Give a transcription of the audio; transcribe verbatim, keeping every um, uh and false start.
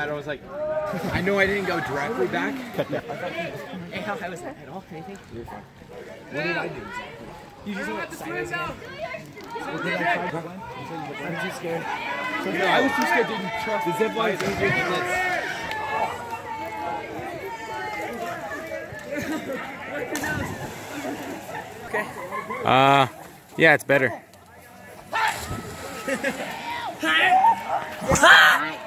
that, I was like, I know I didn't go directly back. Hey, how high was that at all? Anything? You're fine. What did I do? You just went sideways again. I'm too scared. No, I was too scared to even trust. The zip line is easier than this. Okay. Uh, yeah, it's better. Ha!